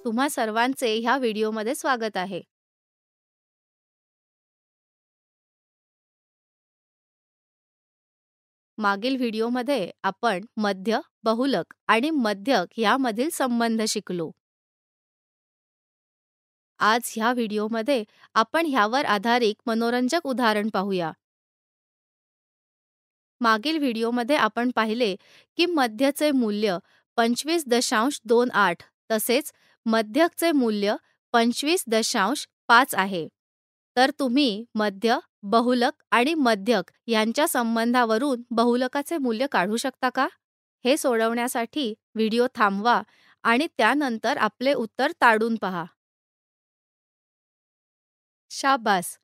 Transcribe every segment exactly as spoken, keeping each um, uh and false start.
तुम्हा सर्वांचे ह्या व्हिडिओमध्ये स्वागत आहे. मागील व्हिडिओमध्ये आपण मध्य, बहुलक आणि मध्यक यामधील संबंध शिकलो. आज ह्या व्हिडिओमध्ये आपण ह्यावर आधारित मनोरंजक उदाहरण पाहूया. मागील व्हिडिओमध्ये आपण पाहिले की मध्यचे मूल्य पंचवीस दशांश दोन आठ तसेच मध्यकचे मूल्य पंचवीस दशांश पाच आहे. तर तुम्ही मध्य, बहुलक आणि मध्यक यांच्या संबंधावरून बहुलकाचे मूल्य काढू शकता का? हे सोडवण्यासाठी व्हिडिओ थांबवा आणि त्यानंतर आपले उत्तर ताडून पहा. शाबास.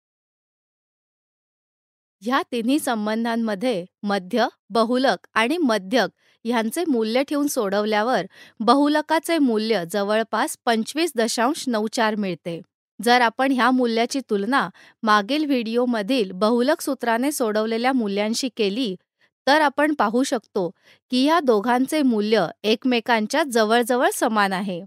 ह्या तिन्ही संबंधांमध्ये मध्य, बहुलक आणि मध्यक ह्यांचे मूल्य ठेवून सोडवल्यावर बहुलकाचे मूल्य जवळपास पंचवीस दशांश नऊ चार मिळते. जर आपण ह्या मूल्याची तुलना मागील व्हिडिओमधील बहुलक सूत्राने सोडवलेल्या मूल्यांशी केली तर आपण पाहू शकतो की ह्या दोघांचे मूल्य एकमेकांच्या जवळजवळ समान आहे.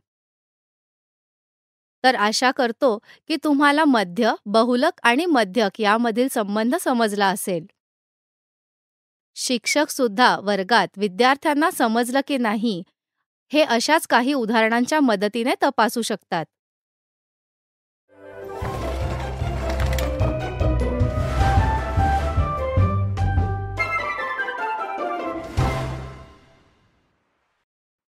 तर आशा करतो की तुम्हाला मध्य, बहुलक आणि मध्यक यामधील संबंध समजला असेल. शिक्षक सुद्धा वर्गात विद्यार्थ्यांना समजलं की नाही हे अशाच काही उदाहरणांच्या मदतीने तपासू शकतात.